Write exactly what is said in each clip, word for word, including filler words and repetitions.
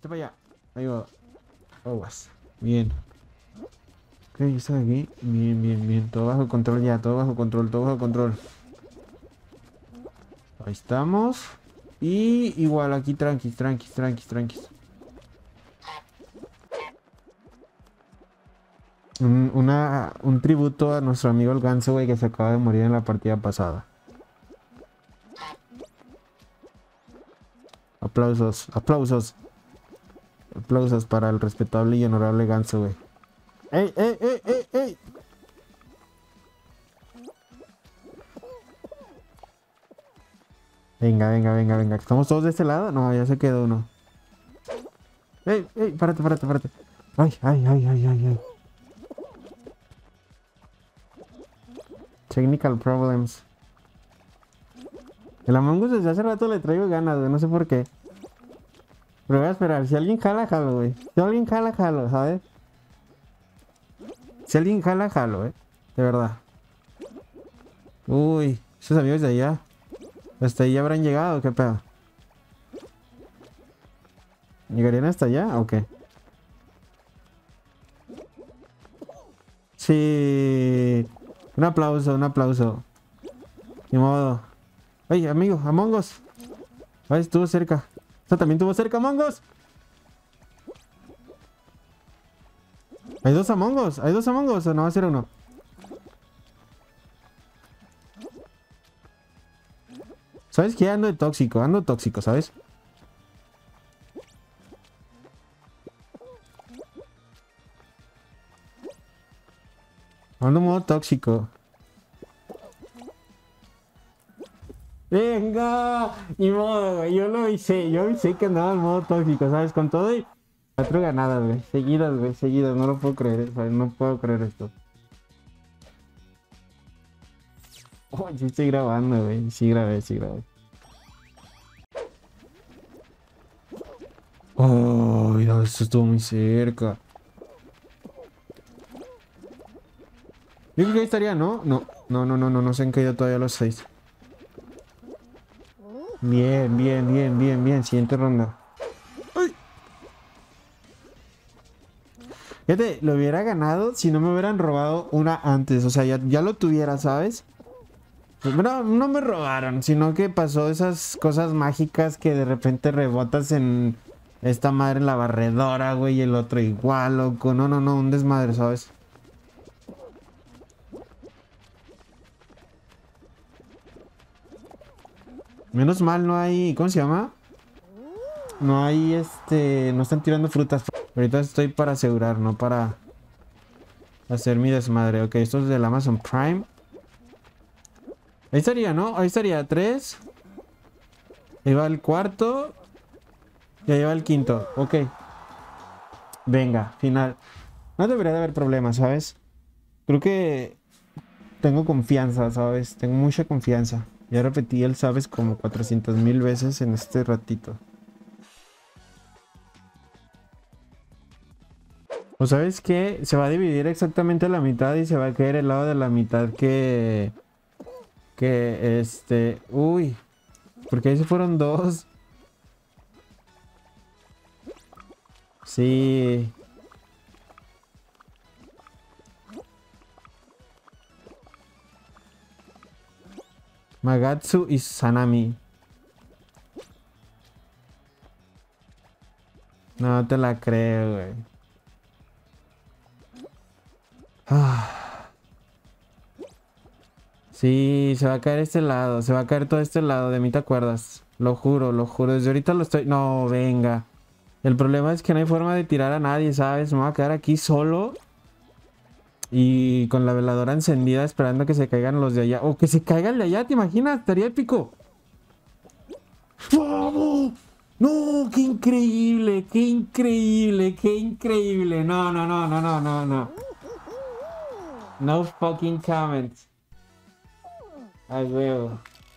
Hazte para allá. Ahí va. Aguas. Bien. Ok, está aquí. Bien, bien, bien. Todo bajo control ya. Todo bajo control. Todo bajo control. Ahí estamos. Y igual aquí tranquis, tranquis, tranquis, tranquis. Un, una, un tributo a nuestro amigo el ganso, güey, que se acaba de morir en la partida pasada. Aplausos, aplausos. Aplausos para el respetable y honorable ganso, güey. ¡Ey, ey, ey, ey, ey! Venga, venga, venga, venga. ¿Estamos todos de este lado? No, ya se quedó uno. ¡Ey, ey! Párate, párate, párate. ¡Ay, ay, ay, ay, ay, ay! Technical problems. El Among Us desde hace rato le traigo ganas, güey. No sé por qué. Pero voy a esperar. Si alguien jala, jalo, güey. Si alguien jala, jalo, ¿sabes? Si alguien jala, jalo, eh. De verdad. Uy, esos amigos de allá. ¿Hasta ahí habrán llegado? ¿Qué pedo? ¿Llegarían hasta allá o qué? Sí. Un aplauso, un aplauso. Ni modo. Ay, amigo, Among Us. Ay, estuvo cerca. Esta también estuvo cerca, Among Us. Hay dos Among Us. Hay dos Among Us o no va a ser uno. ¿Sabes qué? Ando de tóxico, ando tóxico, ¿sabes? Ando en modo tóxico. Venga, ni modo, güey. Yo lo hice, yo hice que andaba en modo tóxico, ¿sabes? Con todo y cuatro ganadas, güey. Seguidas, güey, seguidas. No lo puedo creer, ¿sabes? No puedo creer esto. Oh, sí estoy grabando, güey. Sí grabé, sí grabé. Oh, mira, esto estuvo muy cerca. Yo creo que ahí estaría, ¿no? No, no, no, no, no, no se han caído todavía los seis. Bien, bien, bien, bien, bien. Siguiente ronda. ¡Ay! Fíjate, lo hubiera ganado si no me hubieran robado una antes. O sea, ya, ya lo tuviera, ¿sabes? No, no me robaron, sino que pasó esas cosas mágicas que de repente rebotas en esta madre en la barredora, güey, y el otro igual, loco. No, no, no, un desmadre, ¿sabes? Menos mal no hay, ¿cómo se llama? No hay, este, no están tirando frutas. Ahorita estoy para asegurar, no para hacer mi desmadre. Ok, esto es del Amazon Prime. Ahí estaría, ¿no? Ahí estaría, tres. Ahí va el cuarto. Y ahí va el quinto, ok. Venga, final. No debería de haber problemas, ¿sabes? Creo que tengo confianza, ¿sabes? Tengo mucha confianza. Ya repetí el sabes como cuatrocientas mil veces en este ratito. ¿O sabes qué? Se va a dividir exactamente la mitad y se va a caer el lado de la mitad que... Que este... Uy. Porque ahí se fueron dos. Sí. Magatsu y Sanami. No te la creo, güey. Ah. Sí, se va a caer este lado. Se va a caer todo este lado. De mí te acuerdas. Lo juro, lo juro. Desde ahorita lo estoy... No, venga. El problema es que no hay forma de tirar a nadie, ¿sabes? Me voy a quedar aquí solo. Y con la veladora encendida esperando que se caigan los de allá. O que se caiga el de allá, ¿te imaginas? Estaría épico. ¡Vamos! ¡No! ¡Qué increíble! ¡Qué increíble! ¡Qué increíble! No, no, no, no, no, no, no. No fucking comments. Ay, veo.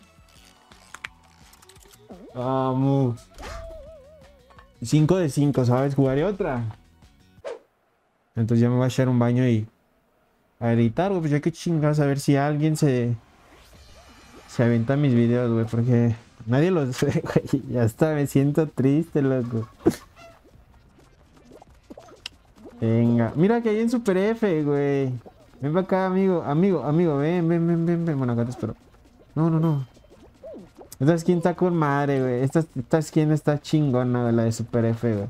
Vamos. cinco de cinco, ¿sabes? Jugaré otra. Entonces ya me voy a echar un baño y... a editar, güey, pues ya que chingados, a ver si alguien se... Se avienta mis videos, güey, porque... nadie los ve, güey. Ya está, me siento triste, loco. Venga. Mira que hay en Super F, güey. Ven para acá, amigo. Amigo, amigo. Ven, ven, ven, ven, ven. Bueno, acá te espero. No, no, no. Esta skin está con madre, güey. Esta, esta skin está chingona, güey, la de Super F, güey.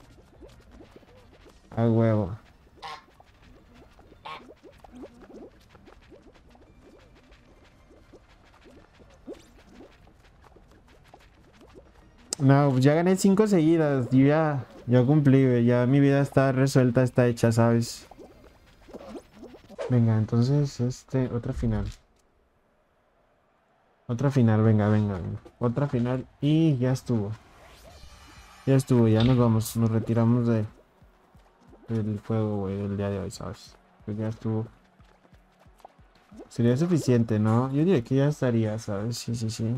A huevo. No, pues ya gané cinco seguidas. Yo ya, ya cumplí, güey. Ya mi vida está resuelta, está hecha, ¿sabes? Venga, entonces, este, otra final. Otra final, venga, venga, venga. Otra final y ya estuvo. Ya estuvo, ya nos vamos. Nos retiramos de del juego, güey, del día de hoy, ¿sabes? Pues ya estuvo. Sería suficiente, ¿no? Yo diría que ya estaría, ¿sabes? Sí, sí, sí.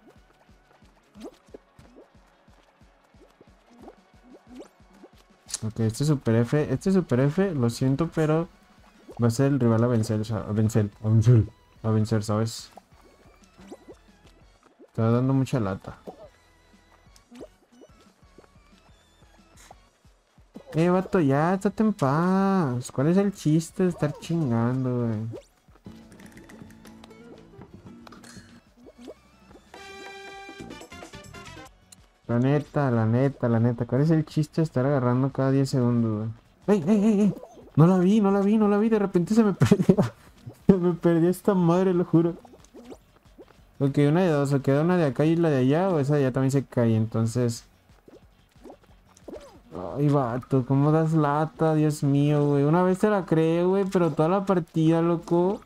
Ok, este Super F, este Super F, lo siento, pero va a ser el rival a vencer, o sea, a vencer, a vencer, a vencer, ¿sabes? Está dando mucha lata. Eh, vato, ya, estate en paz. ¿Cuál es el chiste de estar chingando, güey? La neta, la neta, la neta. ¿Cuál es el chiste de estar agarrando cada diez segundos, güey? ¡Ey, ey, ey, ey! No la vi, no la vi, no la vi. De repente se me perdió. Se me perdió esta madre, lo juro. Ok, una de dos. O queda una de acá y la de allá. O esa de allá también se cae. Entonces... Ay, vato, ¿cómo das lata? Dios mío, güey. Una vez te la creo, güey. Pero toda la partida, loco.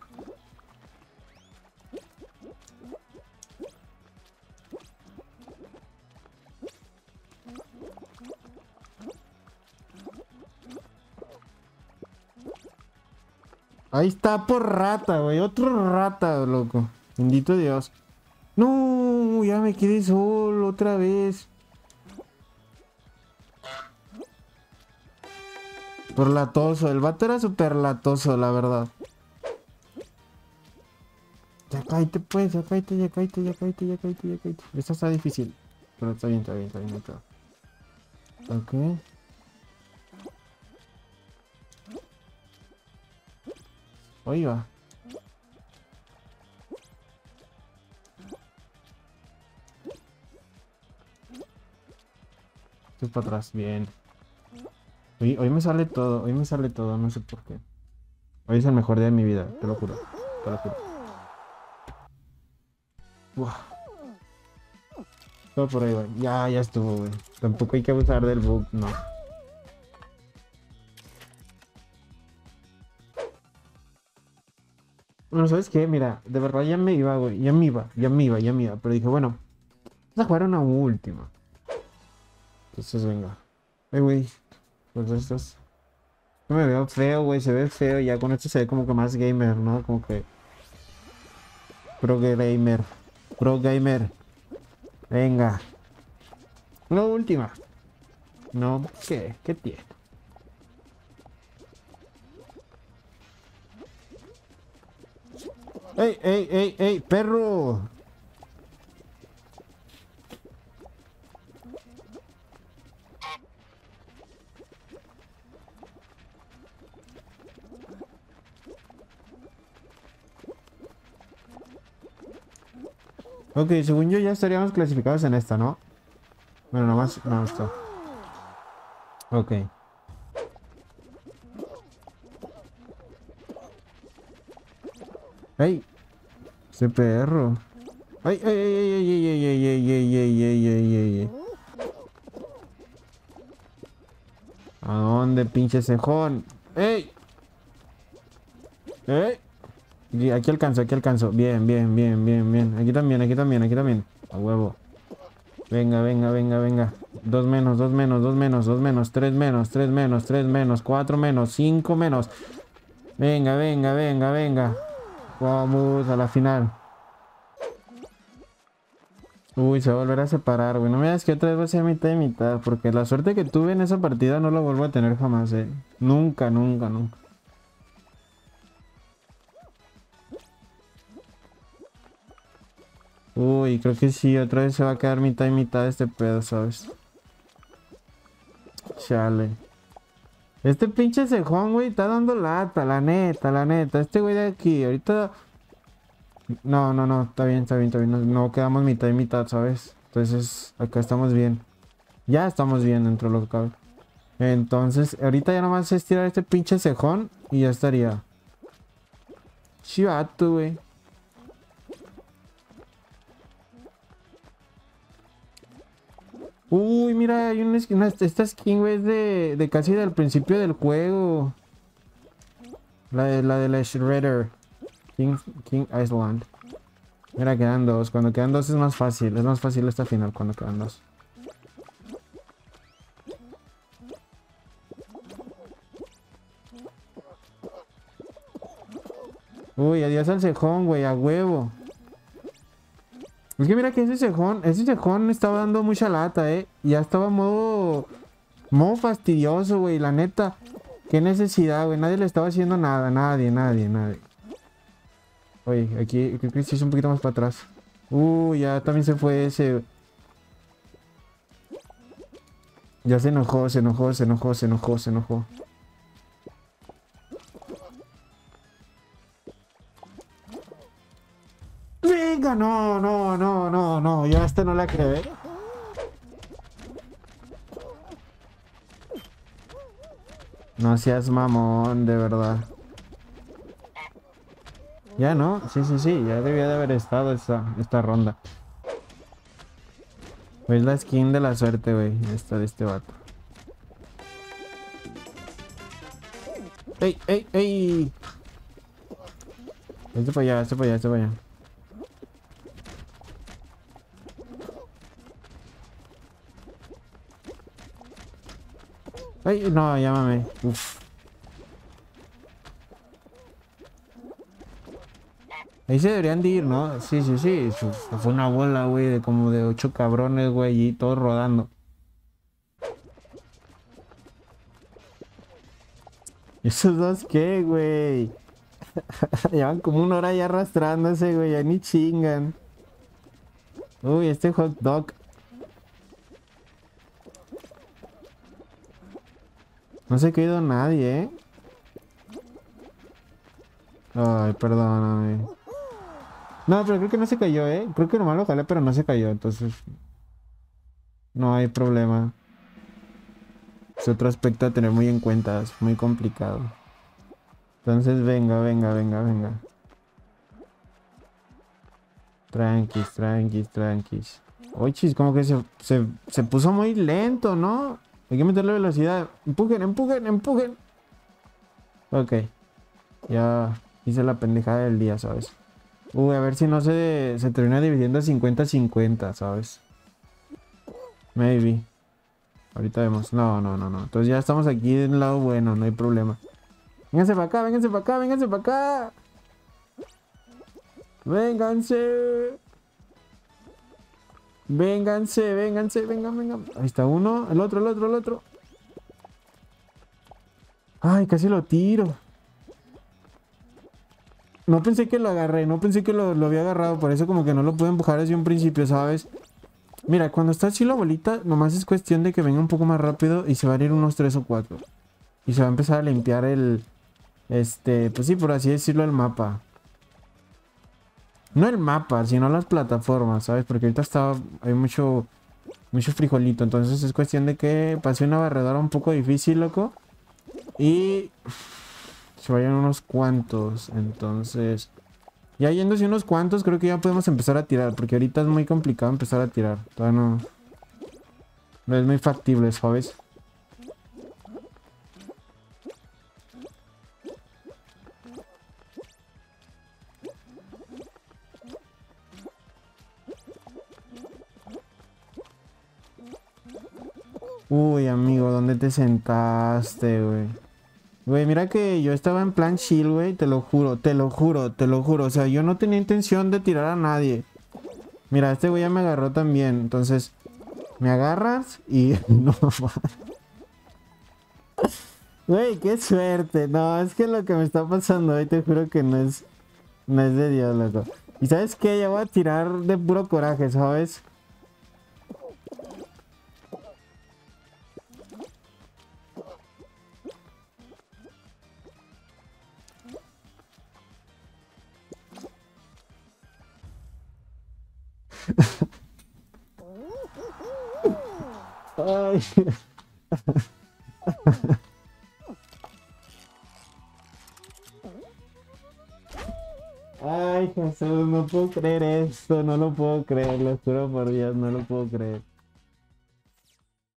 Ahí está por rata, güey. Otro rata, loco. Bendito Dios. No, ya me quedé solo otra vez. Por latoso. El vato era súper latoso, la verdad. Ya cállate, pues. Ya cállate, ya cállate, ya cállate, ya cállate, ya cállate. Esta está difícil. Pero está bien, está bien, está bien. Está bien. Ok. Oiga. Estoy para atrás. Bien. Hoy, hoy me sale todo. Hoy me sale todo. No sé por qué. Hoy es el mejor día de mi vida. Te lo juro. Te lo juro. Buah. Todo por ahí, güey. Ya, ya estuvo, güey. Tampoco hay que abusar del bug. No. Bueno, ¿sabes qué? Mira, de verdad ya me iba, güey. Ya me iba, ya me iba, ya me iba. Pero dije, bueno, vamos a jugar una última. Entonces, venga. Ay, güey. Pues estos. No me veo feo, güey. Se ve feo. Ya con esto se ve como que más gamer, ¿no? Como que. Pro gamer. Pro gamer. Venga. Una última. No, ¿qué? ¿Qué tiene? ¡Ey, ey, ey, ey! ¡Perro! Ok, según yo ya estaríamos clasificados en esta, ¿no? Bueno, nomás... No, esto. Ok. ¡Ey! Ese perro. ¡Ay, ay, ay, ay, ay, ay, ay, ay, ay, ay, ay, ay, ay, ay! ¿A dónde, pinche cejón? ¡Ey! ¡Ey! Y aquí alcanzo, aquí alcanzo. Bien, bien, bien, bien, bien. Aquí también, aquí también, aquí también. A huevo. Venga, venga, venga, venga. Dos menos, dos menos, dos menos, dos menos, tres menos, tres menos, tres menos, cuatro menos, cinco menos. Venga, venga, venga, venga. Vamos a la final. Uy, se va a volver a separar, güey. No me digas que otra vez va a ser mitad y mitad. Porque la suerte que tuve en esa partida no la vuelvo a tener jamás, eh. Nunca, nunca, nunca. Uy, creo que sí, otra vez se va a quedar mitad y mitad este pedo, ¿sabes? Chale. Este pinche cejón, güey, está dando lata, la neta, la neta. Este güey de aquí, ahorita... No, no, no, está bien, está bien, está bien. No, no quedamos mitad y mitad, ¿sabes? Entonces, acá estamos bien. Ya estamos bien dentro de lo que cabe. Entonces, ahorita ya nomás es tirar este pinche cejón y ya estaría. Chivato, güey. Uy, mira, hay una, una- esta skin, güey, es de, de casi del principio del juego. La de la, de la Shredder. King, King Island. Mira, quedan dos. Cuando quedan dos es más fácil. Es más fácil esta final cuando quedan dos. Uy, adiós al cejón, güey, a huevo. Es que mira que ese cejón, ese cejón estaba dando mucha lata, eh. Ya estaba modo... Modo fastidioso, güey, la neta. Qué necesidad, güey. Nadie le estaba haciendo nada. Nadie, nadie, nadie. Oye, aquí creo que sí es un poquito más para atrás. Uy, ya también se fue ese. Ya se enojó, se enojó, se enojó, se enojó, se enojó. Venga, no, no, no, no, no. Yo a esta no la creo, ¿eh? No seas mamón, de verdad. Ya no, sí, sí, sí, ya debía de haber estado esta, esta ronda. Es la skin de la suerte, güey, esta de este vato. ¡Ey, ey, ey! Este para allá, este para allá, este para allá. ¡Ay, no, llámame! Uf. Ahí se deberían de ir, ¿no? Sí, sí, sí. Fue una bola, güey, de como de ocho cabrones, güey, y todos rodando. ¿Esos dos qué, güey? Llevan como una hora ya arrastrándose, güey, ya ni chingan. Uy, este hot dog. No se ha caído nadie, ¿eh? Ay, perdóname. No, pero creo que no se cayó, ¿eh? Creo que nomás lo jalé, pero no se cayó, entonces... No hay problema. Es otro aspecto a tener muy en cuenta, es muy complicado. Entonces, venga, venga, venga, venga. Tranquis, tranquis, tranquis. Oye, chis, como que se, se, se puso muy lento, ¿no? Hay que meterle velocidad. Empujen, empujen, empujen. Ok. Ya hice la pendejada del día, ¿sabes? Uy, a ver si no se, se termina dividiendo cincuenta cincuenta, ¿sabes? Maybe. Ahorita vemos. No, no, no, no. Entonces ya estamos aquí del lado bueno, no hay problema. Vénganse para acá, vénganse para acá, vénganse para acá. Vénganse. Vénganse, vénganse, vengan, vengan. Ahí está uno, el otro, el otro, el otro. Ay, casi lo tiro. No pensé que lo agarré, no pensé que lo, lo había agarrado. Por eso como que no lo pude empujar desde un principio, ¿sabes? Mira, cuando está así la bolita, nomás es cuestión de que venga un poco más rápido y se van a ir unos tres o cuatro. Y se va a empezar a limpiar el... Este, pues sí, por así decirlo, el mapa. No el mapa, sino las plataformas, ¿sabes? Porque ahorita está... Hay mucho... Mucho frijolito. Entonces es cuestión de que pase una barredora un poco difícil, loco. Y... Se vayan unos cuantos. Entonces... Ya yéndose unos cuantos, creo que ya podemos empezar a tirar. Porque ahorita es muy complicado empezar a tirar. Todavía no... No es muy factible, ¿sabes? Uy, amigo, ¿dónde te sentaste, güey? Güey, mira que yo estaba en plan chill, güey. Te lo juro, te lo juro, te lo juro. O sea, yo no tenía intención de tirar a nadie. Mira, este güey ya me agarró también. Entonces, me agarras y... No, güey, qué suerte. No, es que lo que me está pasando hoy te juro que no es... No es de Dios, loco. ¿Y sabes qué? Ya voy a tirar de puro coraje, ¿sabes? Ay. Ay, Jesús, no puedo creer esto, no lo puedo creer, lo juro por Dios, no lo puedo creer.